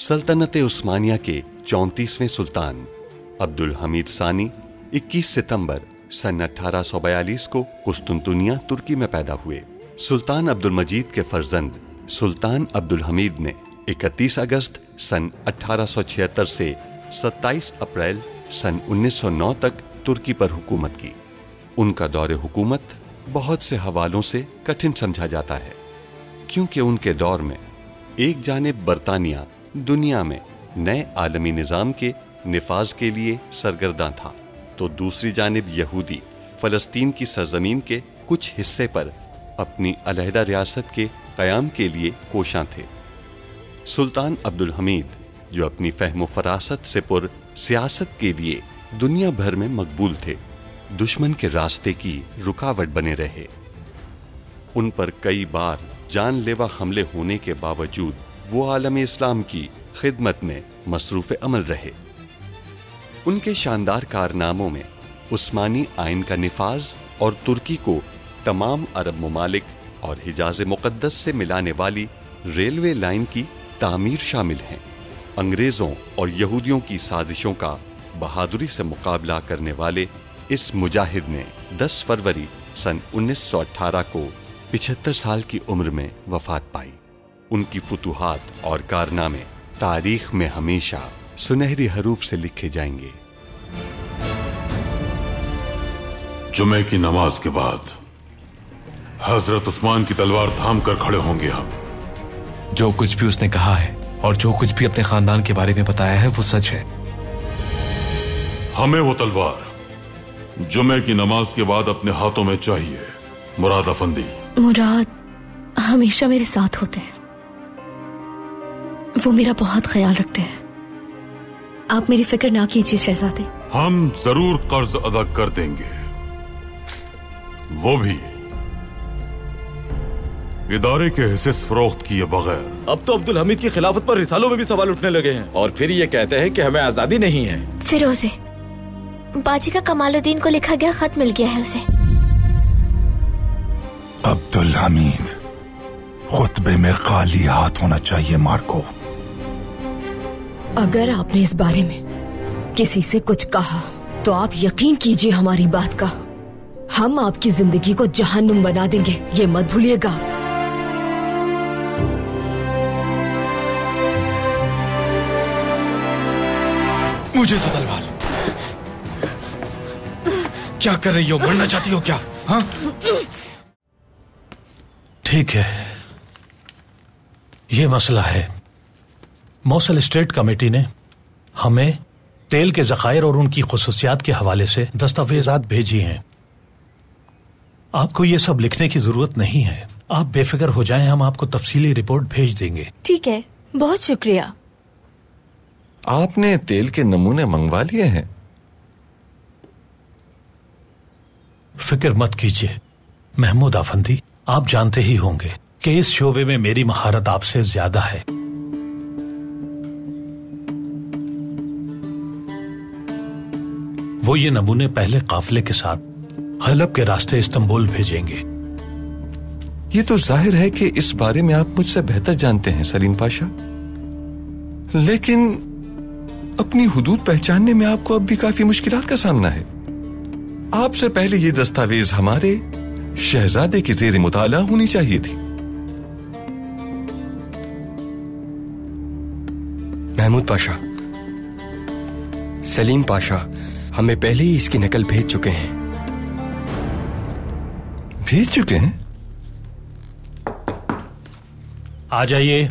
सल्तनत उस्मानिया के 34वें सुल्तान अब्दुल हमीद सानी 21 सितंबर सन 1842 को कुस्तुनतुनिया तुर्की में पैदा हुए। सुल्तान अब्दुल मजीद के फर्जंद सुल्तान अब्दुल हमीद ने 31 अगस्त सन 1876 से 27 अप्रैल सन 1909 तक तुर्की पर हुकूमत की। उनका दौरे हुकूमत बहुत से हवालों से कठिन समझा जाता है, क्योंकि उनके दौर में एक जानिब बरतानिया दुनिया में नए आलमी निज़ाम के निफाज के लिए सरगर्दा था, तो दूसरी जानिब यहूदी फ़लस्तीन की सरजमीन के कुछ हिस्से पर अपनी अलहदा रियासत के क़याम के लिए कोशां थे। सुल्तान अब्दुल हमीद, जो अपनी फ़हम फ़रासत से पुर सियासत के लिए दुनिया भर में मकबूल थे, दुश्मन के रास्ते की रुकावट बने रहे। उन पर कई बार जानलेवा हमले होने के बावजूद वो आलम इस्लाम की खिदमत में मसरूफ़ अमल रहे। उनके शानदार कारनामों में उस्मानी आइन का निफाज और तुर्की को तमाम अरब ममालिक और हिजाज मुक़द्दस से मिलाने वाली रेलवे लाइन की तामीर शामिल हैं। अंग्रेज़ों और यहूदियों की साजिशों का बहादुरी से मुकाबला करने वाले इस मुजाहिद ने 10 फरवरी सन 1918 को 75 साल की उम्र में वफात पाई। उनकी फुतूहात और कारनामे तारीख में हमेशा सुनहरी हरूफ से लिखे जाएंगे। जुमे की नमाज के बाद हजरत उस्मान की तलवार थाम कर खड़े होंगे हम। जो कुछ भी उसने कहा है और जो कुछ भी अपने खानदान के बारे में बताया है वो सच है। हमें वो तलवार जुमे की नमाज के बाद अपने हाथों में चाहिए। मुराद अफंदी। मुराद हमेशा मेरे साथ होते हैं, वो मेरा बहुत ख्याल रखते हैं। आप मेरी फिक्र ना कीजिए शहजादे। हम जरूर कर्ज अदा कर देंगे, वो भी इदारे के हिस्से फरोख्त किए बगैर। अब तो अब्दुल हमीद की खिलाफत पर रिसालों में भी सवाल उठने लगे हैं, और फिर ये कहते हैं कि हमें आजादी नहीं है। फिरोजे, बाजी का कमालुद्दीन को लिखा गया खत मिल गया है उसे। अब्दुल हमीद, खुतबे में खाली हाथ होना चाहिए मार्को। अगर आपने इस बारे में किसी से कुछ कहा तो आप यकीन कीजिए हमारी बात का, हम आपकी जिंदगी को जहन्नुम बना देंगे, ये मत भूलिएगा। मुझे तो तलवार। क्या कर रही हो? मरना चाहती हो क्या? हाँ? ठीक है, ये मसला है। मौसल स्टेट कमेटी ने हमें तेल के ज़खायर और उनकी खुसूसियात के हवाले से दस्तावेजात भेजी हैं। आपको ये सब लिखने की जरूरत नहीं है, आप बेफिक्र हो जाएं, हम आपको तफसीली रिपोर्ट भेज देंगे। ठीक है, बहुत शुक्रिया। आपने तेल के नमूने मंगवा लिए हैं? फिक्र मत कीजिए महमूद आफंदी, आप जानते ही होंगे कि इस शोबे में मेरी महारत आपसे ज्यादा है। वो ये नमूने पहले काफिले के साथ हलब के रास्ते इस्तांबुल भेजेंगे। ये तो जाहिर है कि इस बारे में आप मुझसे बेहतर जानते हैं सलीम पाशा, लेकिन अपनी हुदूद पहचानने में आपको अब भी काफी मुश्किलात का सामना है। आपसे पहले ये दस्तावेज हमारे शहजादे की ज़ेर मुताला होनी चाहिए थी। महमूद पाशा, सलीम पाशा हमें पहले ही इसकी नकल भेज चुके हैं। भेज चुके हैं? आ जाइए।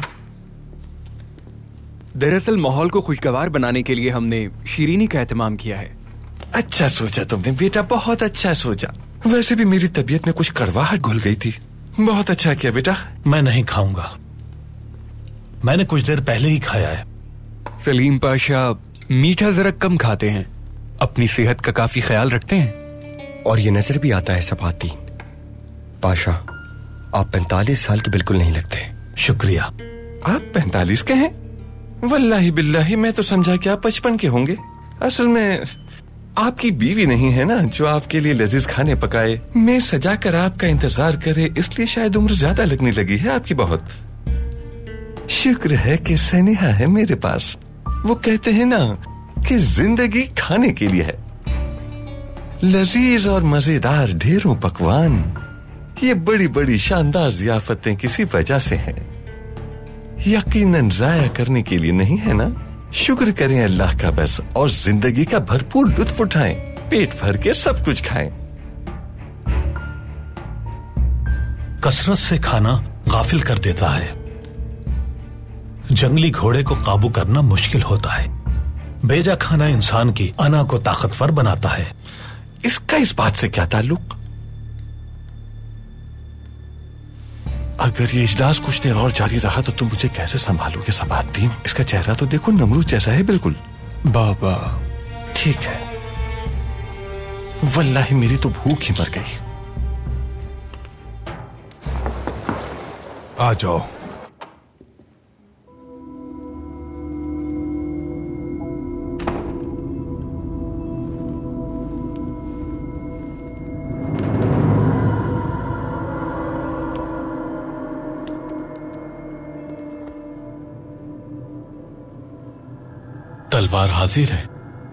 दरअसल माहौल को खुशगवार बनाने के लिए हमने शीरीनी का एहतमाम किया है। अच्छा सोचा तुमने बेटा, बहुत अच्छा सोचा। वैसे भी मेरी तबीयत में कुछ कड़वाहट घुल गई थी। बहुत अच्छा किया बेटा। मैं नहीं खाऊंगा, मैंने कुछ देर पहले ही खाया है। सलीम पाशा मीठा जरा कम खाते हैं, अपनी सेहत का काफी ख्याल रखते हैं। और ये नजर भी आता है सबातीन पाशा, आप 45 साल के बिल्कुल नहीं लगते। शुक्रिया। आप 45 के हैं? वल्लाही बिल्लाही मैं तो समझा कि आप 55 के होंगे। असल में आपकी बीवी नहीं है ना जो आपके लिए लजीज खाने पकाए, मैं सजा कर आपका इंतजार करे, इसलिए शायद उम्र ज्यादा लगने लगी है आपकी बहुत। शुक्र है कि सनेहा है मेरे पास। वो कहते हैं ना कि जिंदगी खाने के लिए है। लजीज और मजेदार ढेरों पकवान, ये बड़ी बड़ी शानदार जियाफतें किसी वजह से हैं, यकीनन जाया करने के लिए नहीं है ना। शुक्र करें अल्लाह का बस और जिंदगी का भरपूर लुत्फ उठाएं, पेट भर के सब कुछ खाएं। कसरत से खाना गाफिल कर देता है। जंगली घोड़े को काबू करना मुश्किल होता है। बेजा खाना इंसान की अना को ताकतवर बनाता है। इसका इस बात से क्या ताल्लुक? अगर ये इजलास कुछ देर और जारी रहा तो तुम मुझे कैसे संभालोगे सबातदीन? इसका चेहरा तो देखो, नमरूद जैसा है बिल्कुल। बाबा ठीक है, वल्लाही मेरी तो भूख ही मर गई। आ जाओ। तलवार हाजिर है।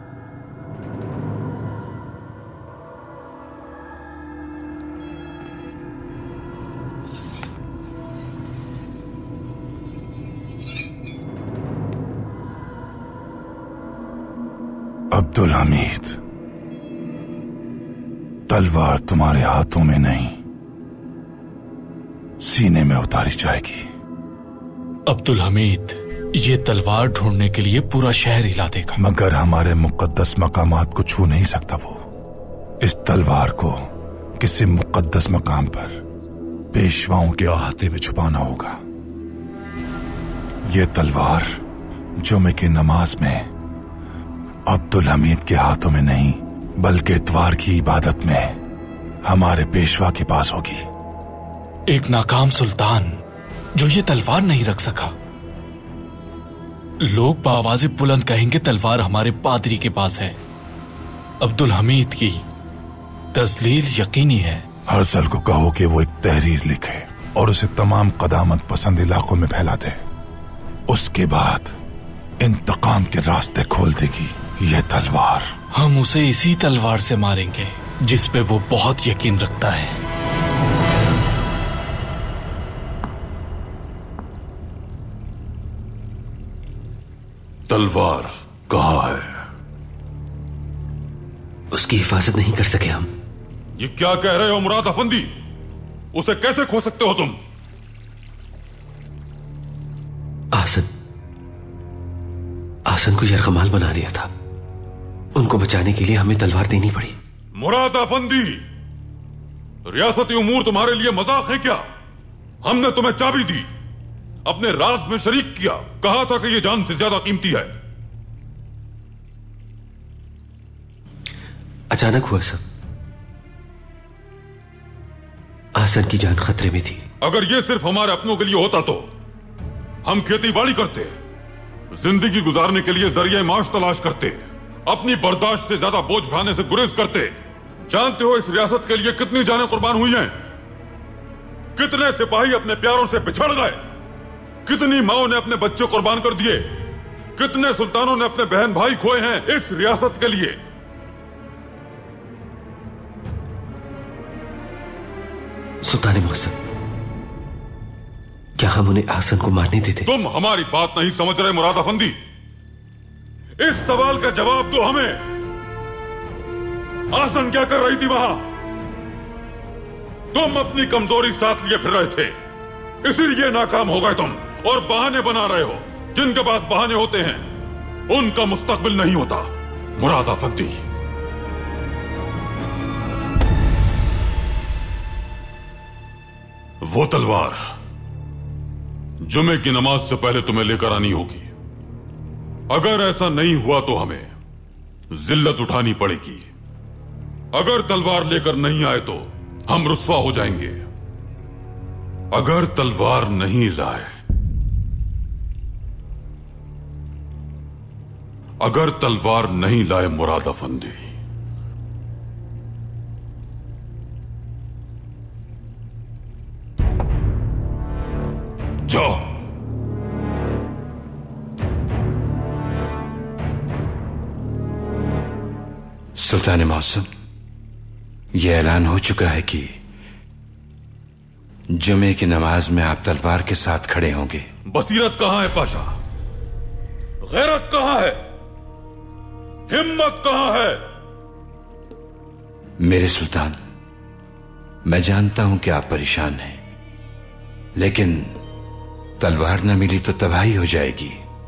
अब्दुल हमीद, तलवार तुम्हारे हाथों में नहीं, सीने में उतारी जाएगी। अब्दुल हमीद, ये तलवार ढूंढने के लिए पूरा शहर हिला देगा। मगर हमारे मुकद्दस मकामात को छू नहीं सकता वो। इस तलवार को किसी मुकद्दस मकाम पर पेशवाओं के अहाते में छुपाना होगा। ये तलवार जुमे की नमाज में अब्दुल हमीद के हाथों में नहीं, बल्कि इतवार की इबादत में हमारे पेशवा के पास होगी। एक नाकाम सुल्तान जो ये तलवार नहीं रख सका। लोग बावाज़े बुलंद कहेंगे तलवार हमारे पादरी के पास है। अब्दुल हमीद की तस्लील यकीनी है। हर्सल को कहो कि वो एक तहरीर लिखे और उसे तमाम कदामत पसंद इलाकों में फैला दे। उसके बाद इंतकाम के रास्ते खोल देगी ये तलवार। हम उसे इसी तलवार से मारेंगे जिस पे वो बहुत यकीन रखता है। तलवार कहाँ है? उसकी हिफाजत नहीं कर सके हम। ये क्या कह रहे हो मुराद अफंदी? उसे कैसे खो सकते हो तुम? आसन को यरगमाल बना दिया था। उनको बचाने के लिए हमें तलवार देनी पड़ी। मुराद अफंदी, रियासती उमूर तुम्हारे लिए मजाक है क्या? हमने तुम्हें चाबी दी, अपने राज में शरीक किया, कहा था कि यह जान से ज्यादा कीमती है। अचानक हुआ सब। आसन की जान खतरे में थी। अगर यह सिर्फ हमारे अपनों के लिए होता तो हम खेती बाड़ी करते, जिंदगी गुजारने के लिए जरिए माश तलाश करते, अपनी बर्दाश्त से ज्यादा बोझ उठाने से गुरेज करते। जानते हो इस रियासत के लिए कितनी जानें कुर्बान हुई हैं? कितने सिपाही अपने प्यारों से बिछड़ गए, कितनी माओं ने अपने बच्चे कुर्बान कर दिए, कितने सुल्तानों ने अपने बहन भाई खोए हैं इस रियासत के लिए। सुल्तान मुअज्जम, क्या हम उन्हें आसन को मारने देते? तुम हमारी बात नहीं समझ रहे मुराद अफंदी। इस सवाल का जवाब दो हमें। आसन क्या कर रही थी वहां? तुम अपनी कमजोरी साथ लिए फिर रहे थे, इसीलिए नाकाम हो गए तुम, और बहाने बना रहे हो। जिनके पास बहाने होते हैं उनका मुस्तकबिल नहीं होता मुराद अफंदी। वो तलवार जुमे की नमाज से पहले तुम्हें लेकर आनी होगी। अगर ऐसा नहीं हुआ तो हमें जिल्लत उठानी पड़ेगी। अगर तलवार लेकर नहीं आए तो हम रुस्वा हो जाएंगे। अगर तलवार नहीं लाए, अगर तलवार नहीं लाए मुराद अफंदी, जाओ सुल्तान मौसम, यह ऐलान हो चुका है कि जुमे की नमाज में आप तलवार के साथ खड़े होंगे। बसीरत कहां है पाशा? गैरत कहां है? हिम्मत कहां है? मेरे सुल्तान, मैं जानता हूं कि आप परेशान हैं, लेकिन तलवार न मिली तो तबाही हो जाएगी।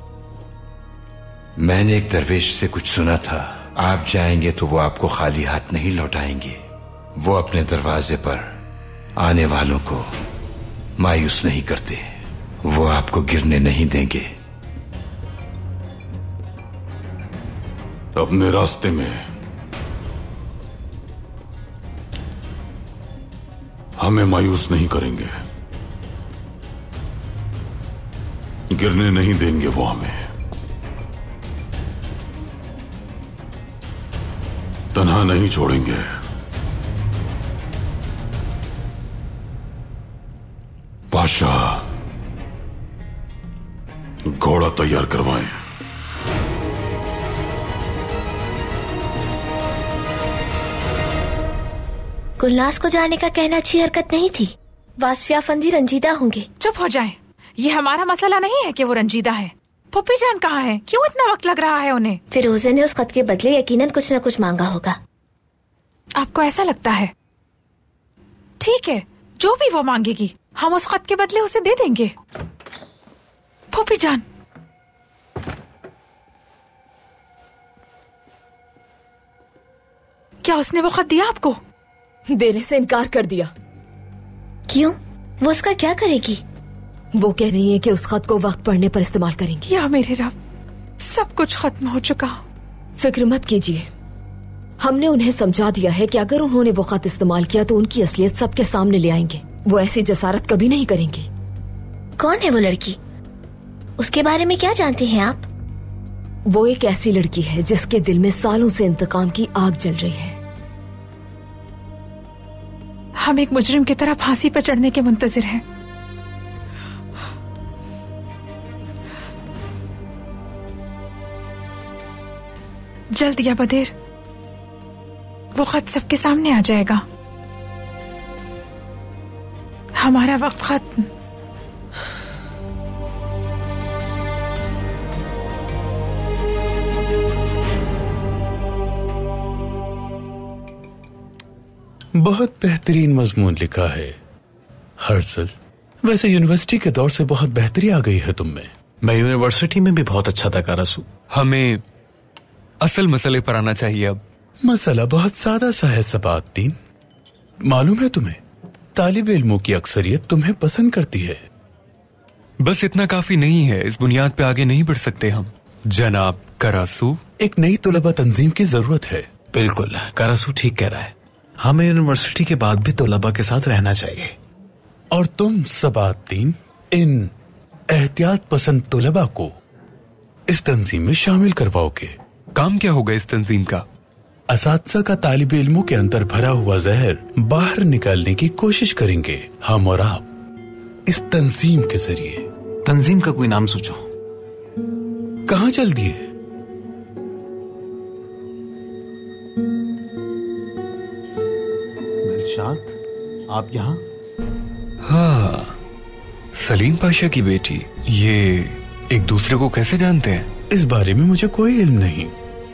मैंने एक दरवेश से कुछ सुना था, आप जाएंगे तो वो आपको खाली हाथ नहीं लौटाएंगे। वो अपने दरवाजे पर आने वालों को मायूस नहीं करते, वो आपको गिरने नहीं देंगे। अपने रास्ते में हमें मायूस नहीं करेंगे, गिरने नहीं देंगे वो हमें। तन्हा नहीं छोड़ेंगे। बादशाह, घोड़ा तैयार करवाएं। गुलनाज को जाने का कहना अच्छी हरकत नहीं थी। वासफिया फंदी रंजीदा होंगे। चुप हो जाएं। ये हमारा मसला नहीं है कि वो रंजीदा है। पुप्पी जान कहाँ है? क्यों इतना वक्त लग रहा है उन्हें? फिरोजे ने उस खत के बदले यकीनन कुछ न कुछ मांगा होगा। आपको ऐसा लगता है? ठीक है, जो भी वो मांगेगी हम उस खत के बदले उसे दे देंगे। पुप्पी जान, क्या उसने वो खत दिया आपको? देने से इनकार कर दिया। क्यों? वो उसका क्या करेगी? वो कह रही है कि उस खत को वक्त पढ़ने पर इस्तेमाल करेंगी। या मेरे रब, सब कुछ खत्म हो चुका। फिक्र मत कीजिए, हमने उन्हें समझा दिया है कि अगर उन्होंने वो खत इस्तेमाल किया तो उनकी असलियत सबके सामने ले आएंगे। वो ऐसी जसारत कभी नहीं करेंगी। कौन है वो लड़की? उसके बारे में क्या जानते हैं आप? वो एक ऐसी लड़की है जिसके दिल में सालों से इंतकाम की आग जल रही है। हम एक मुजरिम की तरह फांसी पर चढ़ने के मुंतजिर हैं। जल्द या बदेर वो खत सबके सामने आ जाएगा। हमारा वक्त खत्म। बहुत बेहतरीन मजमून लिखा है हर्षल। वैसे यूनिवर्सिटी के दौर से बहुत बेहतरी आ गई है तुम में। मैं यूनिवर्सिटी में भी बहुत अच्छा था कारसू। हमें असल मसले पर आना चाहिए अब। मसला बहुत सादा सा है सबातदीन। मालूम है तुम्हें, तालिब इल्मों की अक्सरियत तुम्हें पसंद करती है। बस इतना काफी नहीं है, इस बुनियाद पे आगे नहीं बढ़ सकते हम। जनाब करासू, एक नई तुलबा तंजीम की जरूरत है। बिल्कुल, करासू ठीक कह रहा है। हमें यूनिवर्सिटी के बाद भी तुलबा के साथ रहना चाहिए। और तुम सबातदीन इन एहतियात पसंद तुलबा को इस तंजीम में शामिल करवाओगे। काम क्या होगा इस तंजीम का? असातिज़ा का तालिब इल्मों के अंदर भरा हुआ जहर बाहर निकालने की कोशिश करेंगे हम और आप इस तंजीम के जरिए। तंजीम का कोई नाम सोचो। कहाँ जल्दी है? दिलशाद, आप यहाँ? हाँ, सलीम पाशा की बेटी। ये एक दूसरे को कैसे जानते हैं? इस बारे में मुझे कोई इल्म नहीं।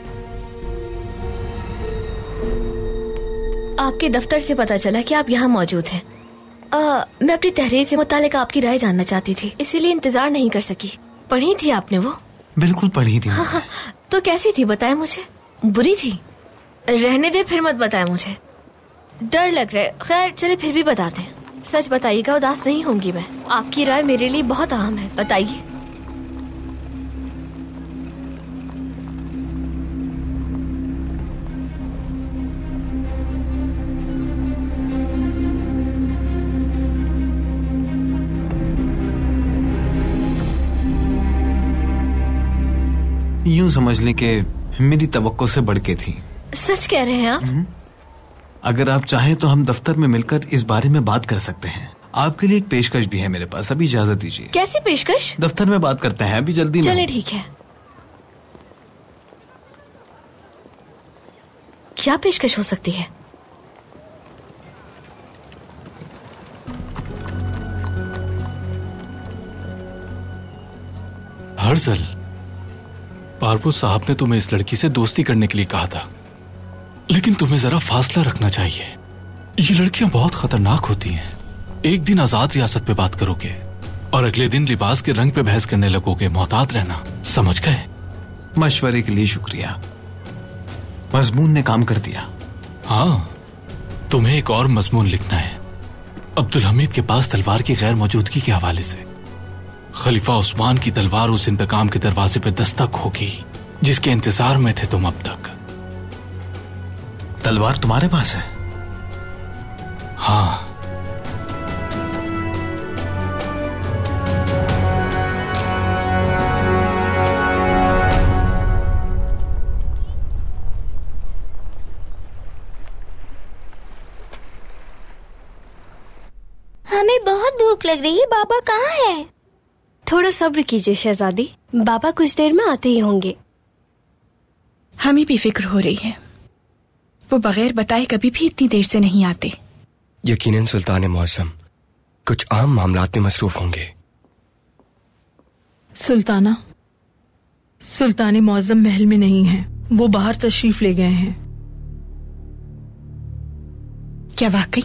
आपके दफ्तर से पता चला कि आप यहाँ मौजूद हैं। मैं अपनी तहरीर के मुतालिक आपकी राय जानना चाहती थी, इसीलिए इंतजार नहीं कर सकी। पढ़ी थी आपने वो? बिल्कुल पढ़ी थी। हाँ, तो कैसी थी बताए मुझे। बुरी थी? रहने दे, फिर मत बताए मुझे, डर लग रहा है। खैर चले फिर भी बताते हैं। सच बताइएगा, उदास नहीं होंगी मैं। आपकी राय मेरे लिए बहुत अहम है, बताइए। यूं समझ लें कि मेरी तवक्को से बढ़ के थी। सच कह रहे हैं आप? अगर आप चाहें तो हम दफ्तर में मिलकर इस बारे में बात कर सकते हैं। आपके लिए एक पेशकश भी है मेरे पास, अभी इजाजत दीजिए। कैसी पेशकश? दफ्तर में बात करते हैं, अभी जल्दी। चलिए ठीक है। क्या पेशकश हो सकती है? हर्जल, पारवो साहब ने तुम्हें इस लड़की से दोस्ती करने के लिए कहा था, लेकिन तुम्हें जरा फासला रखना चाहिए। ये लड़कियां बहुत खतरनाक होती हैं। एक दिन आजाद रियासत पे बात करोगे और अगले दिन लिबास के रंग पे बहस करने लगोगे। मोहतात रहना, समझ गए? मशवरे के लिए शुक्रिया, मजमून ने काम कर दिया। हाँ, तुम्हें एक और मजमून लिखना है अब्दुल हमीद के पास तलवार की गैर मौजूदगी के हवाले से। खलीफा उस्मान की तलवार उस इंतकाम के दरवाजे पे दस्तक होगी जिसके इंतजार में थे तुम अब तक। तलवार तुम्हारे पास है? हाँ। हमें बहुत भूख लग रही है, बाबा कहाँ है? थोड़ा सब्र कीजिए शहजादी, बाबा कुछ देर में आते ही होंगे। हमें भी फिक्र हो रही है, वो बगैर बताए कभी भी इतनी देर से नहीं आते। यकीनन सुल्तान मौसम कुछ आम मामलात में मसरूफ होंगे। सुल्ताना, सुल्तान मौसम महल में नहीं है, वो बाहर तशरीफ ले गए हैं। क्या वाकई?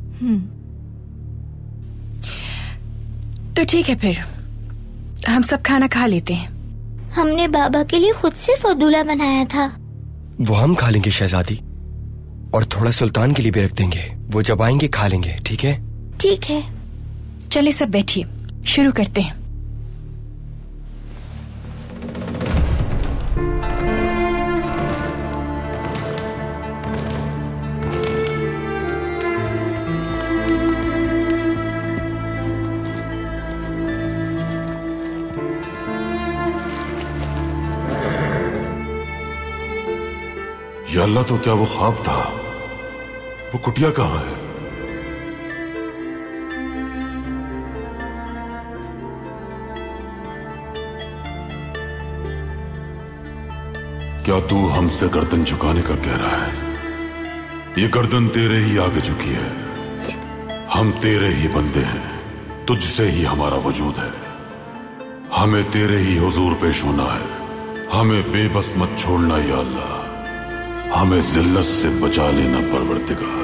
तो ठीक है, फिर हम सब खाना खा लेते हैं। हमने बाबा के लिए खुद से फदूला बनाया था। वो हम खा लेंगे शहजादी, और थोड़ा सुल्तान के लिए भी रख देंगे। वो जब आएंगे खा लेंगे, ठीक है? ठीक है। चलिए सब बैठिए, शुरू करते हैं। या अल्लाह, तो क्या वो ख्वाब था? वो कुटिया कहाँ है? क्या तू हमसे गर्दन झुकाने का कह रहा है? ये गर्दन तेरे ही आगे झुकी है। हम तेरे ही बंदे हैं, तुझसे ही हमारा वजूद है। हमें तेरे ही हुजूर पेश होना है। हमें बेबस मत छोड़ना या अल्लाह, हमें जिल्लत से बचा लेना परवरदिगार।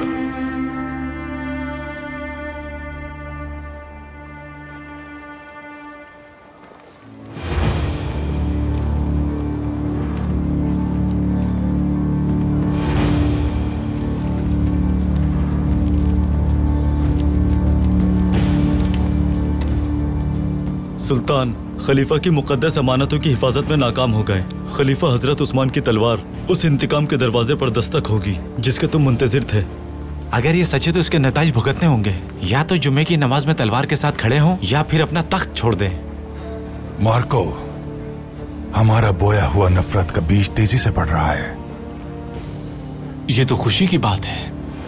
सुल्तान, खलीफा की मुकद्दस अमानतों की हिफाजत में नाकाम हो गए। खलीफा हजरत उस्मान की तलवार उस इंतकाम के दरवाजे पर दस्तक होगी जिसके तुम मुंतजिर थे। अगर ये सच है तो इसके नताइज भुगतने होंगे। या तो जुम्मे की नमाज में तलवार के साथ खड़े हों या फिर अपना तख्त छोड़ दें। मार्को, हमारा बोया हुआ नफरत का बीज तेजी से बढ़ रहा है। ये तो खुशी की बात है।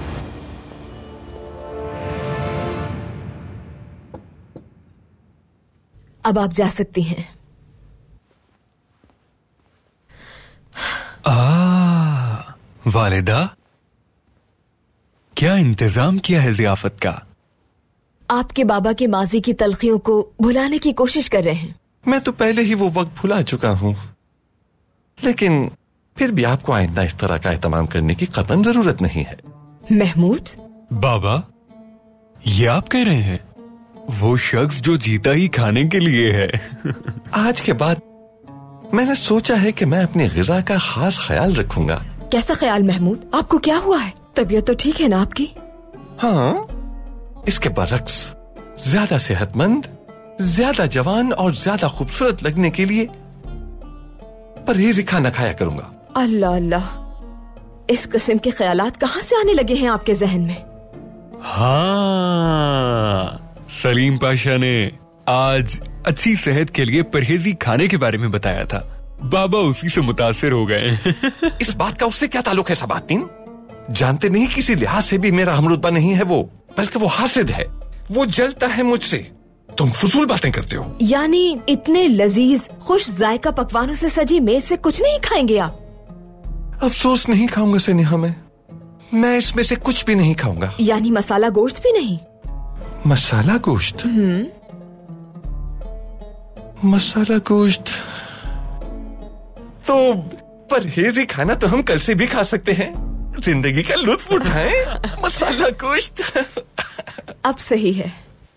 अब आप जा सकती हैं। वालिदा, क्या इंतजाम किया है जियाफत का? आपके बाबा के माजी की तलखियों को भुलाने की कोशिश कर रहे हैं। मैं तो पहले ही वो वक्त भुला चुका हूं, लेकिन फिर भी आपको आइंदा इस तरह का एहतमाम करने की कतई जरूरत नहीं है। महमूद बाबा, ये आप कह रहे हैं? वो शख्स जो जीता ही खाने के लिए है। आज के बाद मैंने सोचा है कि मैं अपनी ग़िज़ा का खास ख्याल रखूंगा। कैसा ख्याल महमूद? आपको क्या हुआ है? तबीयत तो ठीक है ना आपकी? हाँ, इसके बरक्स ज्यादा सेहतमंद, ज्यादा जवान और ज्यादा खूबसूरत लगने के लिए परहेज़ी खाना खाया करूंगा। अल्लाह अल्लाह, इस किस्म के ख्यालात कहाँ से आने लगे हैं आपके जहन में? हाँ, सलीम पाशा ने आज अच्छी सेहत के लिए परहेजी खाने के बारे में बताया था। बाबा उसी से मुतासिर हो गए। इस बात का उससे क्या ताल्लुक है सबातीन? जानते नहीं किसी लिहाज से भी मेरा हमरुतबा नहीं है वो, बल्कि वो हासिद है। वो जलता है मुझसे। तुम फजूल बातें करते हो। यानी इतने लजीज खुश जायका पकवानों से सजी मेज से कुछ नहीं खाएंगे आप? अफसोस नहीं खाऊंगा सनेहा, मैं इसमें से कुछ भी नहीं खाऊंगा। यानी मसाला गोश्त भी नहीं? मसाला गोश्त? मसाला गोश्त तो परहेजी खाना तो हम कल से भी खा सकते हैं। जिंदगी का लुत्फ उठाएं। मसाला गोश्त अब सही है।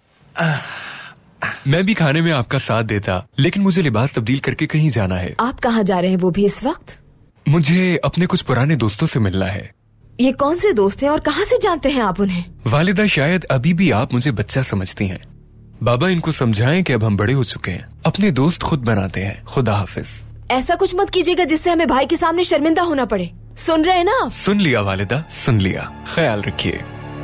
मैं भी खाने में आपका साथ देता, लेकिन मुझे लिबास तब्दील करके कहीं जाना है। आप कहाँ जा रहे हैं वो भी इस वक्त? मुझे अपने कुछ पुराने दोस्तों से मिलना है। ये कौन से दोस्त हैं और कहाँ से जानते हैं आप उन्हें? वालिदा, शायद अभी भी आप मुझे बच्चा समझती हैं। बाबा इनको समझाएं कि अब हम बड़े हो चुके हैं, अपने दोस्त खुद बनाते हैं। खुदा हाफिज। ऐसा कुछ मत कीजिएगा जिससे हमें भाई के सामने शर्मिंदा होना पड़े। सुन रहे हैं ना? सुन लिया वालिदा, सुन लिया। ख्याल रखिए।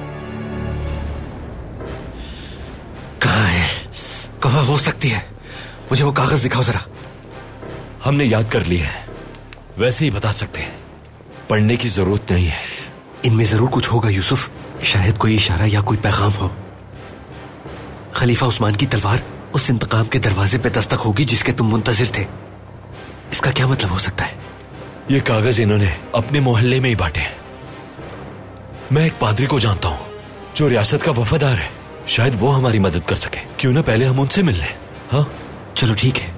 कहाँ है? कहाँ हो सकती है? मुझे वो कागज दिखाओ जरा। हमने याद कर ली है, वैसे ही बता सकते हैं। पढ़ने की जरूरत नहीं है। इनमें जरूर कुछ होगा यूसुफ, शायद कोई इशारा या कोई पैगाम हो। खलीफा उस्मान की तलवार उस इंतकाम के दरवाजे पे दस्तक होगी जिसके तुम मुंतजिर थे। इसका क्या मतलब हो सकता है? ये कागज इन्होंने अपने मोहल्ले में ही बांटे हैं। मैं एक पादरी को जानता हूँ जो रियासत का वफादार है, शायद वो हमारी मदद कर सके। क्यों ना पहले हम उनसे मिल लें? हाँ चलो ठीक है।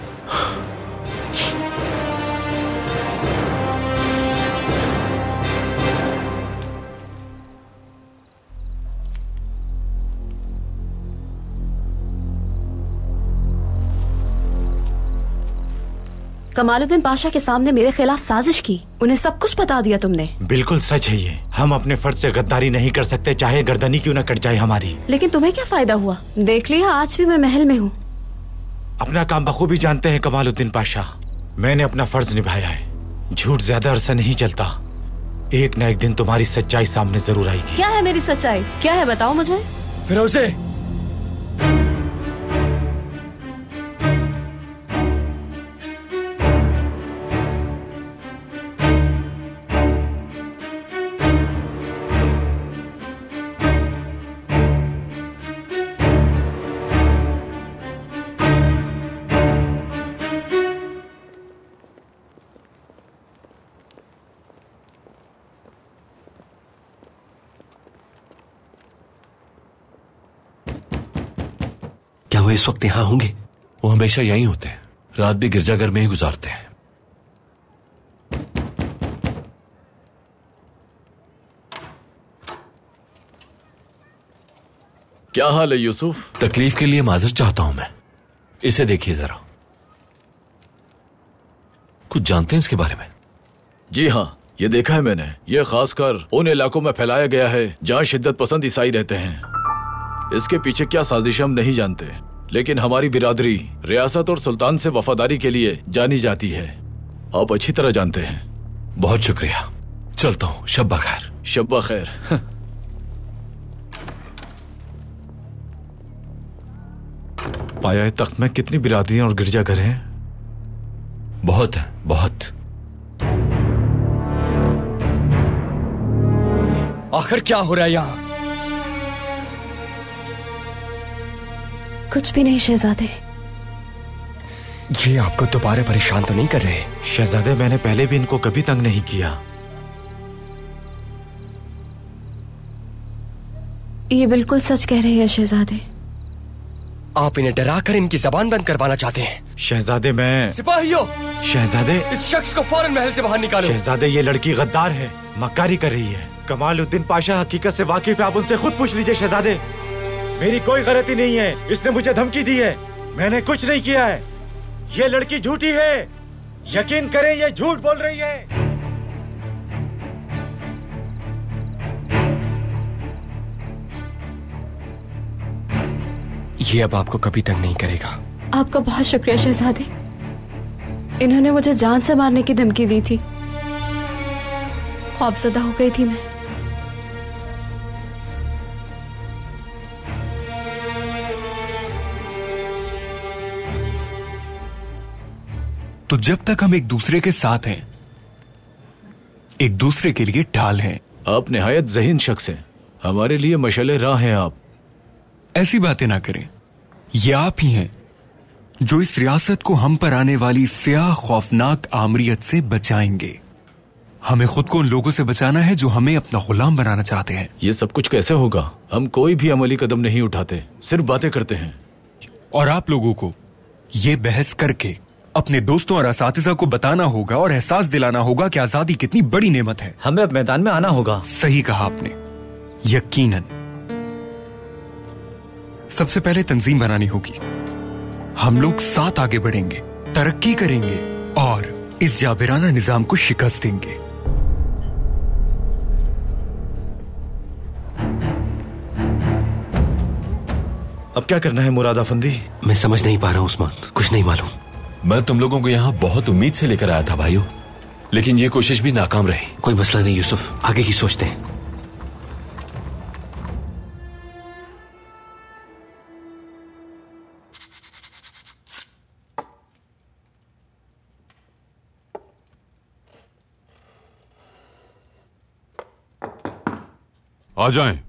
कमालुद्दीन पाशा के सामने मेरे खिलाफ साजिश की, उन्हें सब कुछ बता दिया तुमने। बिल्कुल सच है ये। हम अपने फर्ज से गद्दारी नहीं कर सकते, चाहे गर्दनी क्यों न कट जाए हमारी। लेकिन तुम्हें क्या फायदा हुआ? देख लिया, आज भी मैं महल में हूँ। अपना काम बखूबी जानते हैं कमालुद्दीन पाशा। मैंने अपना फर्ज निभाया है। झूठ ज्यादा अरसा नहीं चलता। एक न एक दिन तुम्हारी सच्चाई सामने जरूर आएगी। क्या है मेरी सच्चाई? क्या है बताओ मुझे। फिरोज़े, क्या वो इस वक्त यहाँ होंगे? वो हमेशा यहीं होते हैं, रात भी गिरजाघर में ही गुजारते हैं। क्या हाल है यूसुफ? तकलीफ के लिए माजरत चाहता हूं मैं। इसे देखिए जरा। कुछ जानते हैं इसके बारे में? जी हाँ, ये देखा है मैंने। ये खासकर उन इलाकों में फैलाया गया है जहाँ शिद्दत पसंद ईसाई रहते हैं। इसके पीछे क्या साजिश हम नहीं जानते, लेकिन हमारी बिरादरी रियासत और सुल्तान से वफादारी के लिए जानी जाती है। आप अच्छी तरह जानते हैं। बहुत शुक्रिया, चलता हूँ। शब्बा खैर। शब्बा खैर। पाया तख्त में कितनी बिरादरियां और गिरजाघर हैं? बहुत है, बहुत। आखिर क्या हो रहा है यहाँ? कुछ भी नहीं शहजादे। ये आपको दोबारा परेशान तो नहीं कर रहे? शहजादे, मैंने पहले भी इनको कभी तंग नहीं किया। ये बिल्कुल सच कह रहे हैं शहजादे। आप इन्हें डरा कर इनकी जबान बंद करवाना चाहते हैं। शहजादे, मैं... सिपाहियों! शहजादे, इस शख्स को फौरन महल से बाहर निकालो। शहजादे, ये लड़की गद्दार है, मक्कारी कर रही है। कमालुद्दीन पाशा हकीकत से वाकिफ है, आप उनसे खुद पूछ लीजिए। शहजादे, मेरी कोई गलती नहीं है। इसने मुझे धमकी दी है, मैंने कुछ नहीं किया है। ये लड़की झूठी है, यकीन करें ये झूठ बोल रही है। ये अब आपको कभी तंग नहीं करेगा। आपका बहुत शुक्रिया शहजादे। इन्होंने मुझे जान से मारने की धमकी दी थी। खौफजदा हो गई थी मैं। तो जब तक हम एक दूसरे के साथ हैं, एक दूसरे के लिए ढाल हैं। आप निहायत ज़हीन शख्स हैं, हमारे लिए मशाले राह हैं आप। ऐसी बातें ना करें। ये आप ही हैं जो इस रियासत को हम पर आने वाली स्याह खौफनाक आमरियत से बचाएंगे। हमें खुद को उन लोगों से बचाना है जो हमें अपना गुलाम बनाना चाहते हैं। ये सब कुछ कैसे होगा? हम कोई भी अमली कदम नहीं उठाते, सिर्फ बातें करते हैं। और आप लोगों को ये बहस करके अपने दोस्तों और असातिज़ा को बताना होगा और एहसास दिलाना होगा कि आजादी कितनी बड़ी नेमत है। हमें अब मैदान में आना होगा। सही कहा आपने, यकीनन। सबसे पहले तंजीम बनानी होगी। हम लोग साथ आगे बढ़ेंगे, तरक्की करेंगे और इस जाबिराना निजाम को शिकस्त देंगे। अब क्या करना है मुराद अफंदी? मैं समझ नहीं पा रहा हूं उस्मान, कुछ नहीं मालूम। मैं तुम लोगों को यहाँ बहुत उम्मीद से लेकर आया था भाइयों, लेकिन ये कोशिश भी नाकाम रही। कोई मसला नहीं यूसुफ, आगे की सोचते हैं। आ जाएं।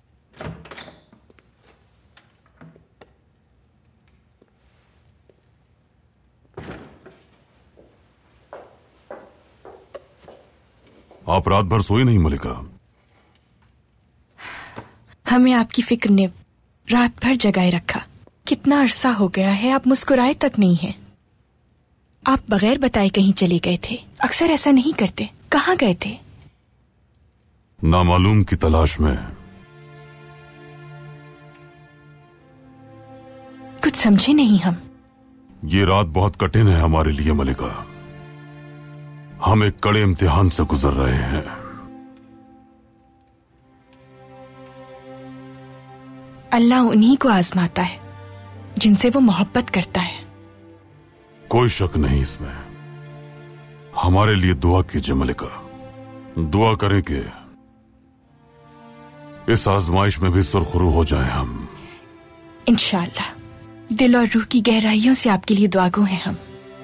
आप रात भर सोई नहीं मलिका? हमें आपकी फिक्र ने रात भर जगाए रखा। कितना अरसा हो गया है, आप मुस्कुराए तक नहीं हैं। आप बगैर बताए कहीं चले गए थे। अक्सर ऐसा नहीं करते। कहाँ गए थे? नामालूम की तलाश में। कुछ समझे नहीं हम। ये रात बहुत कठिन है हमारे लिए मलिका। हम एक कड़े इम्तिहान से गुजर रहे हैं। अल्लाह उन्हीं को आजमाता है जिनसे वो मोहब्बत करता है। कोई शक नहीं इसमें। हमारे लिए दुआ कीजिए मलिका। दुआ करें कि इस आजमाइश में भी सुरखरू हो जाएं हम। इंशाअल्लाह। दिल और रूह की गहराइयों से आपके लिए दुआगो हैं हम।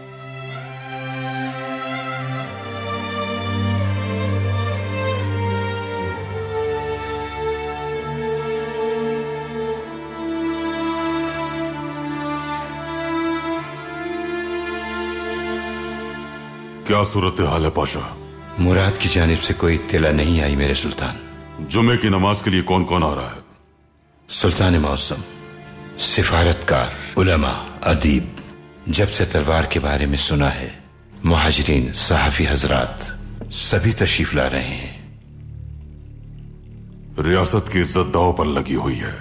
क्या सूरत हाल है पाशा? मुराद की जानिब से कोई इत्तला नहीं आई मेरे सुल्तान। जुमे की नमाज के लिए कौन कौन आ रहा है? सुल्तान मौसम, सिफारतकार, उलमा, अदीब। जब से तलवार के बारे में सुना है, मुहाजिरीन, सहाफी हजरात सभी तशरीफ ला रहे हैं। रियासत की इज्जत दांव पर लगी हुई है।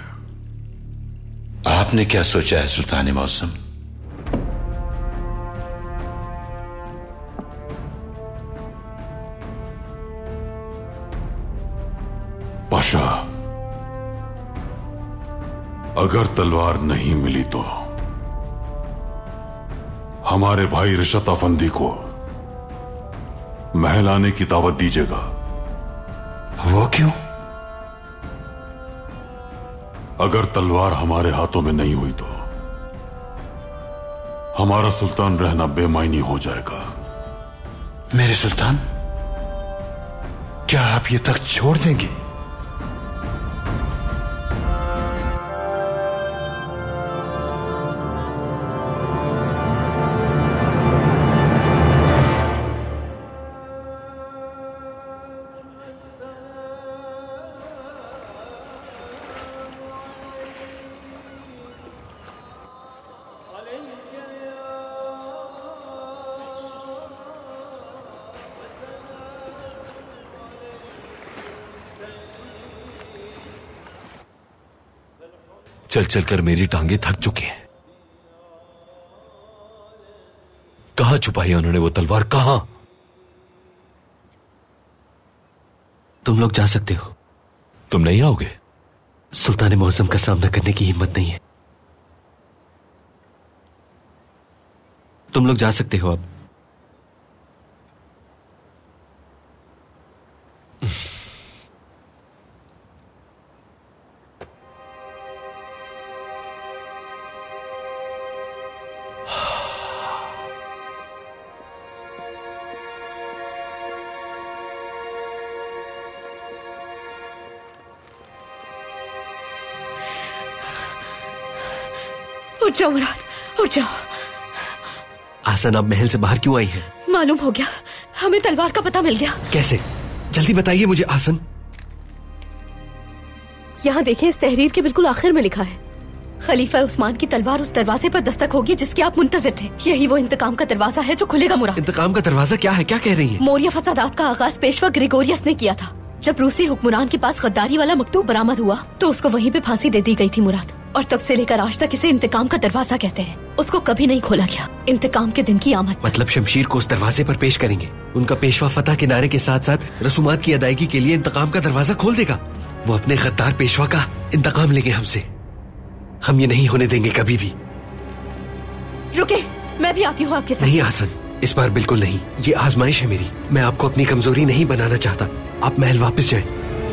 आपने क्या सोचा है सुल्तान मौसम? पाशा, अगर तलवार नहीं मिली तो हमारे भाई रिशत अफंदी को महल आने की दावत दीजिएगा। वो क्यों? अगर तलवार हमारे हाथों में नहीं हुई तो हमारा सुल्तान रहना बेमायनी हो जाएगा। मेरे सुल्तान, क्या आप ये तख्त छोड़ देंगे? चल चलकर मेरी टांगे थक चुकी हैं। कहां छुपाई उन्होंने वो तलवार? कहां? तुम लोग जा सकते हो। तुम नहीं आओगे? सुल्तान मौसम का सामना करने की हिम्मत नहीं है। तुम लोग जा सकते हो अब। उठ जाओ मुराद, उठ जाओ। आसन, आप महल से बाहर क्यों आई हैं? मालूम हो गया हमें तलवार का पता मिल गया। कैसे? जल्दी बताइए मुझे आसन। यहाँ देखिए, इस तहरीर के बिल्कुल आखिर में लिखा है, खलीफा उस्मान की तलवार उस दरवाजे पर दस्तक होगी जिसके आप मुंतजिर थे। यही वो इंतकाम का दरवाजा है जो खुलेगा मुराद। इंतकाम का दरवाजा क्या है? क्या कह रही है? मौर्य फसादात का आगाज पेशवा ग्रेगोरियस ने किया था। जब रूसी हुक्मरान के पास गद्दारी वाला मकतूब बरामद हुआ तो उसको वहीं पे फांसी दे दी गई थी मुराद। और तब से लेकर आज तक इसे इंतकाम का दरवाजा कहते हैं। उसको कभी नहीं खोला गया। इंतकाम के दिन की आमद। मतलब शमशीर को उस दरवाजे पर पेश करेंगे। उनका पेशवा फतह के नारे के साथ साथ रसूमात की अदायगी के लिए इंतकाम का दरवाजा खोल देगा। वो अपने गद्दार पेशवा का इंतकाम लेंगे हमसे। हम ये नहीं होने देंगे कभी भी। रुके, मैं भी आती हूँ आपके साथ। नहीं आसन, इस बार बिल्कुल नहीं। ये आजमाइश है मेरी। मैं आपको अपनी कमजोरी नहीं बनाना चाहता। आप महल वापस जाएं।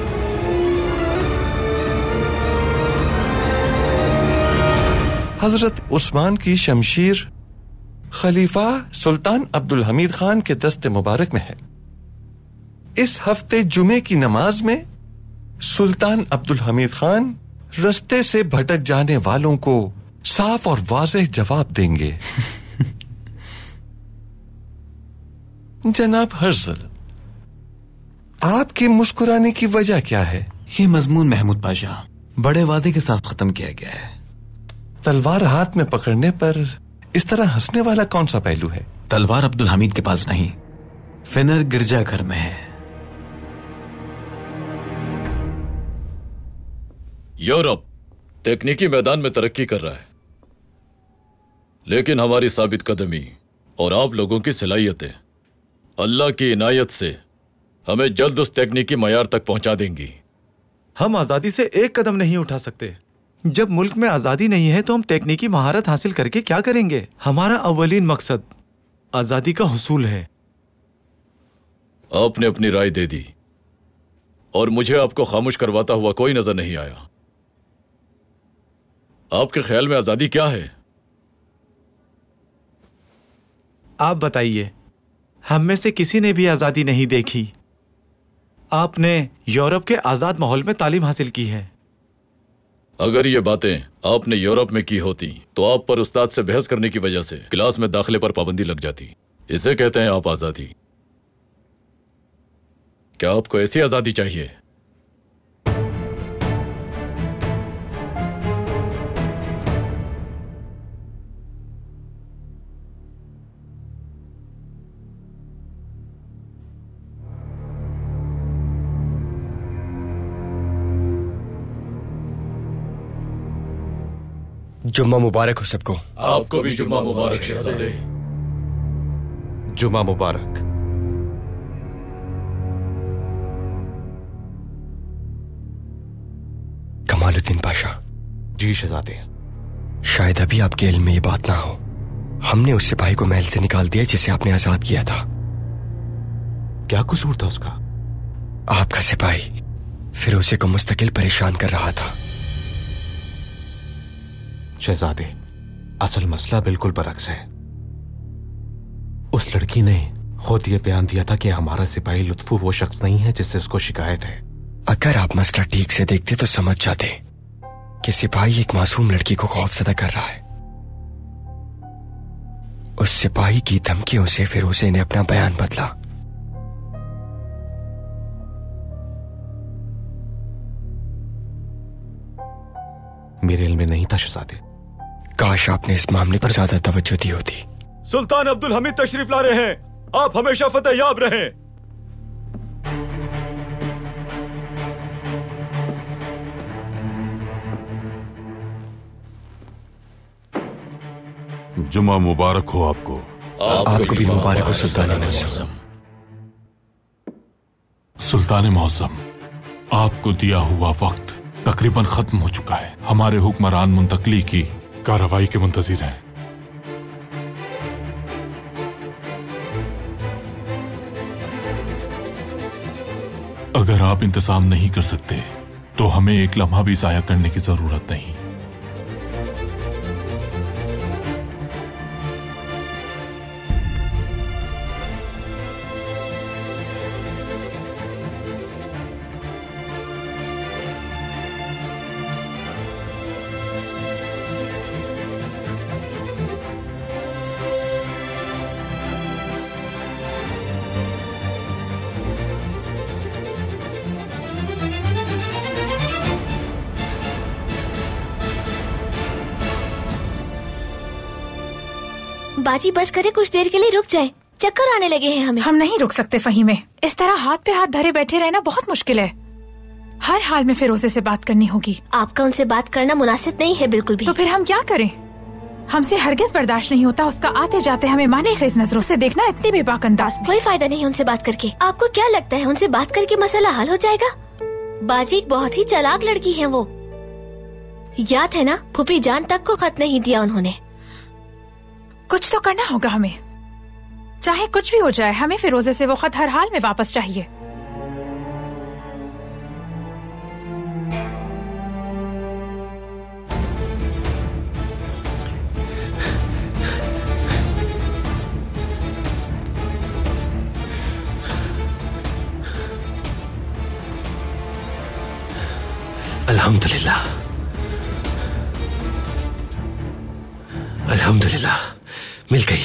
हजरत उस्मान की शमशीर खलीफा सुल्तान अब्दुल हमीद खान के दस्ते मुबारक में है। इस हफ्ते जुमे की नमाज में सुल्तान अब्दुल हमीद खान रास्ते से भटक जाने वालों को साफ और वाज़ेह जवाब देंगे। जनाब हर्जल, आपके मुस्कुराने की वजह क्या है? ये मजमून महमूद पाशा बड़े वादे के साथ खत्म किया गया है। तलवार हाथ में पकड़ने पर इस तरह हंसने वाला कौन सा पहलू है? तलवार अब्दुल हमीद के पास नहीं, फिनर गिरजाघर में है। यूरोप तकनीकी मैदान में तरक्की कर रहा है, लेकिन हमारी साबित कदमी और आप लोगों की सलाहियतें अल्लाह की इनायत से हमें जल्द उस तकनीकी मयार तक पहुंचा देंगी। हम आजादी से एक कदम नहीं उठा सकते। जब मुल्क में आजादी नहीं है तो हम तकनीकी महारत हासिल करके क्या करेंगे? हमारा अव्वलीन मकसद आजादी का हुसूल है। आपने अपनी राय दे दी और मुझे आपको खामोश करवाता हुआ कोई नजर नहीं आया। आपके ख्याल में आजादी क्या है? आप बताइए। हम में से किसी ने भी आजादी नहीं देखी। आपने यूरोप के आजाद माहौल में तालीम हासिल की है। अगर ये बातें आपने यूरोप में की होती तो आप पर उस्ताद से बहस करने की वजह से क्लास में दाखिले पर पाबंदी लग जाती। इसे कहते हैं आप आजादी। क्या आपको ऐसी आजादी चाहिए? जुम्मा मुबारक हो सबको। आपको भी जुम्मा मुबारक शहजादे। जुम्मा मुबारक। कमालुद्दीन पाशा। जी शहजादे। शायद अभी आपके इल्म में ये बात ना हो, हमने उस सिपाही को महल से निकाल दिया जिसे आपने आजाद किया था। क्या कसूर था उसका? आपका सिपाही फिरोजे को मुस्तकिल परेशान कर रहा था। शहजादे, असल मसला बिल्कुल बरक्स है। उस लड़की ने खुद ये बयान दिया था कि हमारा सिपाही लुत्फू वो शख्स नहीं है जिससे उसको शिकायत है। अगर आप मसला ठीक से देखते तो समझ जाते कि सिपाही एक मासूम लड़की को खौफजदा कर रहा है। उस सिपाही की धमकियों से फिरोजे ने अपना बयान बदला। मेरे इल्म में नहीं था शहजादे। काश आपने इस मामले पर ज्यादा तवज्जो दी होती। सुल्तान अब्दुल हमीद तशरीफ ला रहे हैं। आप हमेशा फतेहयाब रहें। जुम्मा मुबारक हो आपको। आपको भी मुबारक हो सुल्तान मौसम। सुल्तान मौसम, आपको दिया हुआ वक्त तकरीबन खत्म हो चुका है। हमारे हुक्मरान मुंतकली की कार्रवाई के मुंतजिर हैं। अगर आप इंतजाम नहीं कर सकते तो हमें एक लम्हा भी जाया करने की जरूरत नहीं। बाजी बस करे कुछ देर के लिए रुक जाए, चक्कर आने लगे हैं हमें। हम नहीं रुक सकते फहीमे, इस तरह हाथ पे हाथ धरे बैठे रहना बहुत मुश्किल है। हर हाल में फिरोजे से बात करनी होगी। आपका उनसे बात करना मुनासिब नहीं है बिल्कुल भी। तो फिर हम क्या करें? हमसे हरगिज बर्दाश्त नहीं होता उसका आते जाते हमें माने खीस नजरों से देखना, इतनी बेबाक अंदाज में। कोई फायदा नहीं उनसे बात करके। आपको क्या लगता है उनसे बात करके मसला हल हो जाएगा? बाजी एक बहुत ही चालाक लड़की है वो। याद है ना, फूफी जान तक को खत नहीं दिया उन्होंने। कुछ तो करना होगा हमें, चाहे कुछ भी हो जाए। हमें फिरोजे से वो खत हर हाल में वापस चाहिए। अल्हम्दुलिल्लाह, अल्हम्दुलिल्लाह, मिल गई।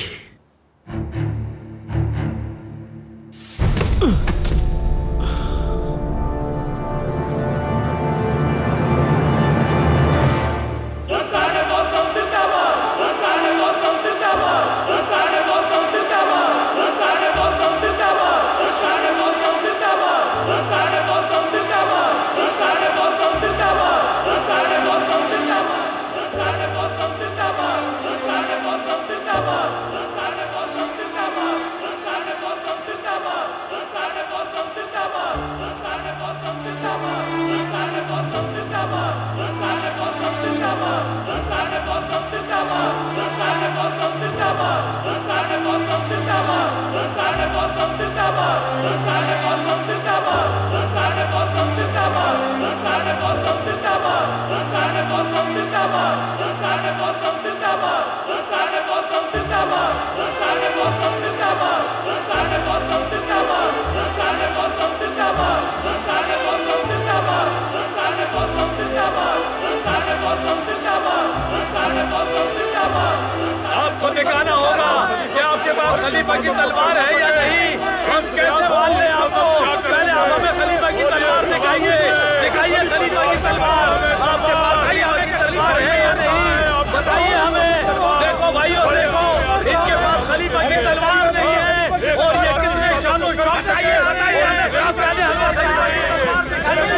आपको दिखाना होगा कि आपके पास खलीफा की तलवार है या नहीं। हम कैसे मान लें आपको? पहले आप हमें खलीफा की तलवार दिखाइए, दिखाइए खलीफा की तलवार। आपके पास खलीफा की तलवार है या नहीं, बताइए हमें। देखो भाइयों, देखो, इनके पास खलीफा की तलवार नहीं है और ये कितने शानो शौकत से ये बताइए हमें। पहले हमें खलीफा की तलवार दिखाइए।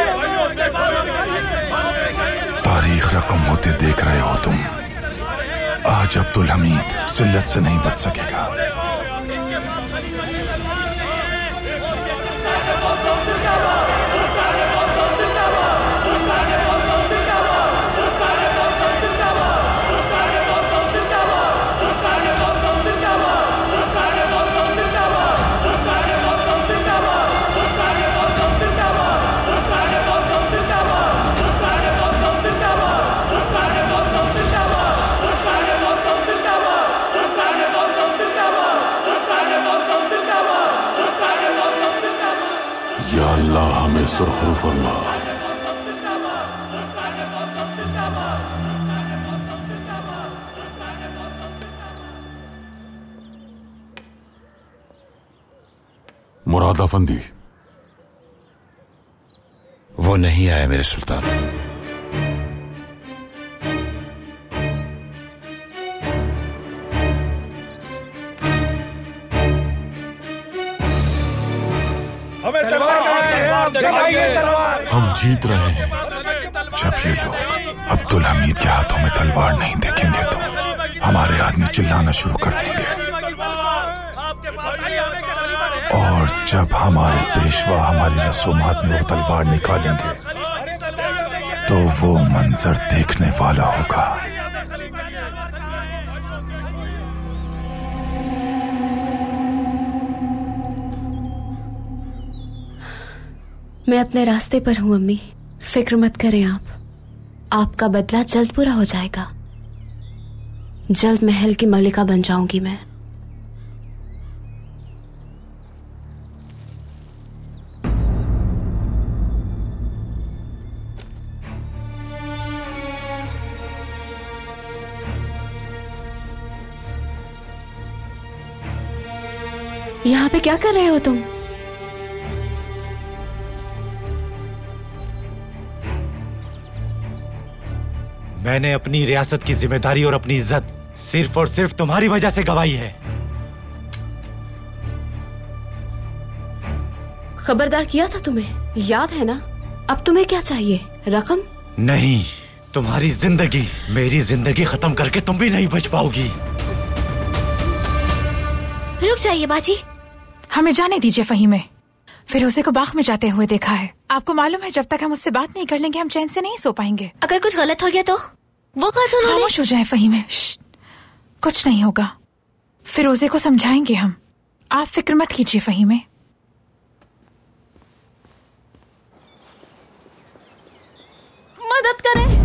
तारीख रकम होते देख रहे हो तुम। आज अब्दुल हमीद जिल्लत से नहीं बच सकेगा। या अल्लाह हमें सुरखरू फरमा। मुराद अफंदी वो नहीं आए मेरे सुल्तान। हम जीत रहे हैं। जब ये लोग अब्दुल हमीद के हाथों में तलवार नहीं देखेंगे तो हमारे आदमी चिल्लाना शुरू कर देंगे, और जब हमारे पेशवा हमारी रसूमात में वो तलवार निकालेंगे तो वो मंजर देखने वाला होगा। मैं अपने रास्ते पर हूँ अम्मी, फिक्र मत करें आप। आपका बदला जल्द पूरा हो जाएगा। जल्द महल की मलिका बन जाऊंगी मैं। यहाँ पे क्या कर रहे हो तुम? मैंने अपनी रियासत की जिम्मेदारी और अपनी इज्जत सिर्फ और सिर्फ तुम्हारी वजह से गवाई है। खबरदार किया था तुम्हें, याद है ना? अब तुम्हें क्या चाहिए? रकम? नहीं, तुम्हारी जिंदगी। मेरी जिंदगी खत्म करके तुम भी नहीं बच पाओगी। रुक जाइए बाजी। हमें जाने दीजिए फहीमे। फिरोजे को बाग में जाते हुए देखा है। आपको मालूम है जब तक हम उससे बात नहीं कर लेंगे हम चैन से नहीं सो पाएंगे। अगर कुछ गलत हो गया तो? वो कहा तो उन्होंने। खामोश हो जाए फहीमे। कुछ नहीं होगा, फिरोजे को समझाएंगे हम। आप फिक्र मत कीजिए फहीमे। मदद करें।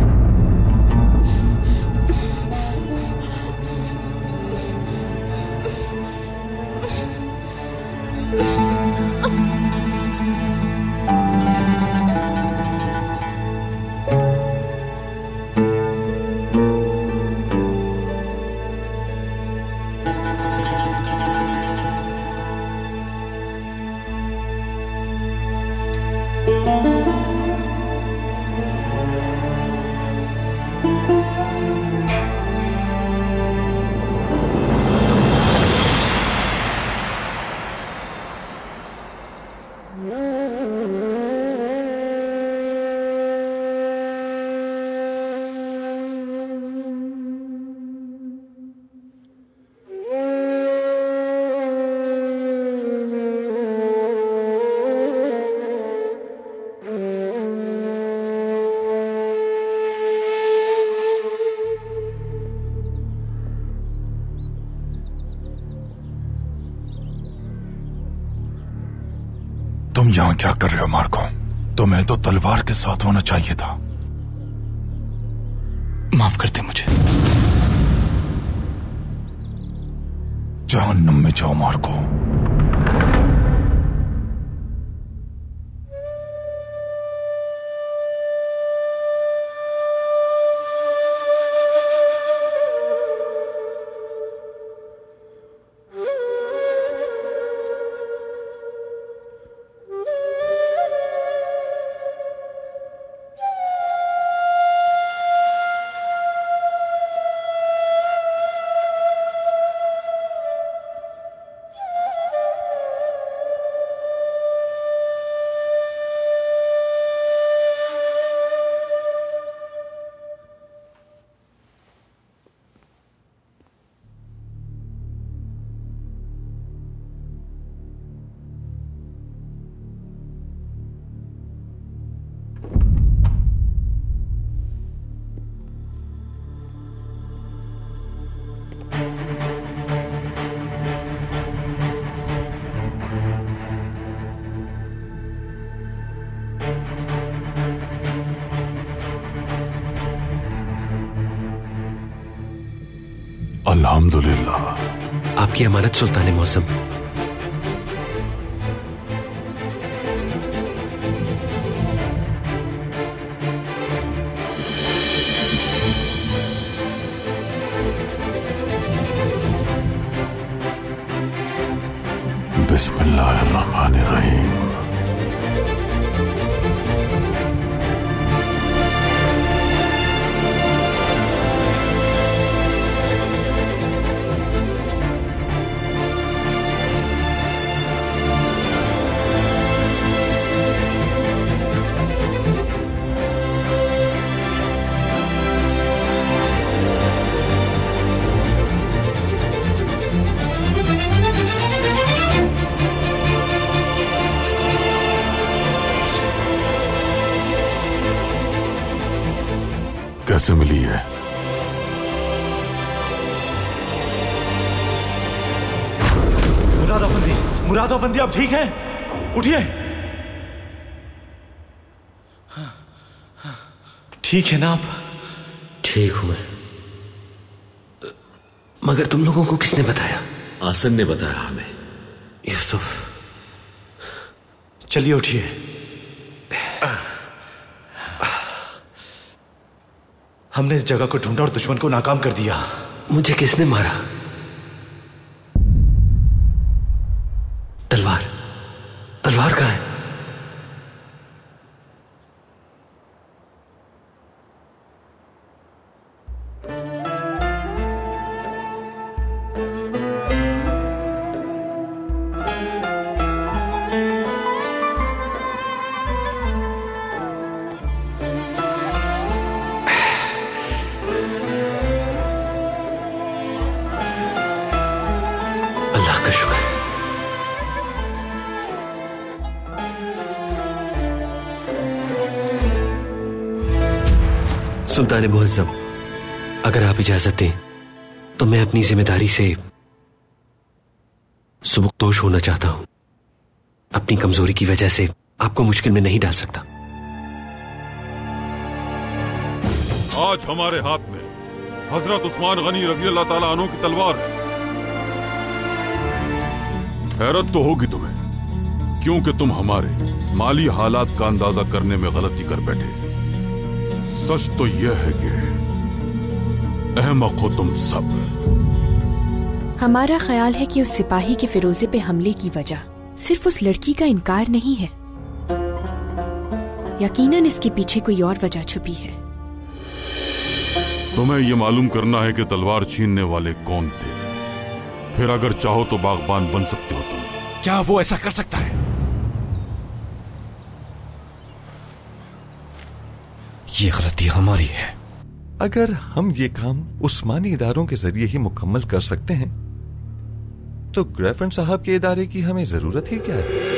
तुम यहाँ क्या कर रहे हो मार्को? तुम्हें तो तलवार के साथ होना चाहिए था। माफ करते मुझे। जहन्नुम में जाओ मार्को। अल्हम्दुलिल्लाह। आपकी अमानत सुल्तान मौसम। बिस्मिल्लाहिर्रहमानिर्रहीम। कैसे मिली है? मुराद अफंदी आप ठीक हैं? उठिए। ठीक है ना आप? ठीक हूं मैं। मगर तुम लोगों को किसने बताया? आसन ने बताया हमें। यूसुफ, चलिए उठिए। हमने इस जगह को ढूंढा और दुश्मन को नाकाम कर दिया। मुझे किसने मारा? तलवार, तलवार कहाँ है? सुल्तान मुअज्जम, अगर आप इजाजत दें तो मैं अपनी जिम्मेदारी से सुबुकदोश होना चाहता हूं। अपनी कमजोरी की वजह से आपको मुश्किल में नहीं डाल सकता। आज हमारे हाथ में हजरत उस्मान गनी रजी अल्लाह ताला अन्हु की तलवार है। हैरत तो होगी तुम्हें, क्योंकि तुम हमारे माली हालात का अंदाजा करने में गलती कर बैठे। सच तो यह है कि अहमक हो तुम सब। हमारा ख्याल है कि उस सिपाही के फिरोजे पे हमले की वजह सिर्फ उस लड़की का इनकार नहीं है, यकीनन इसके पीछे कोई और वजह छुपी है। तुम्हें यह मालूम करना है कि तलवार छीनने वाले कौन थे, फिर अगर चाहो तो बागबान बन सकते हो तुम। क्या वो ऐसा कर सकता है? ये गलती हमारी है। अगर हम ये काम उस्मानी इदारों के जरिए ही मुकम्मल कर सकते हैं तो ग्रेफन साहब के इदारे की हमें जरूरत ही क्या है?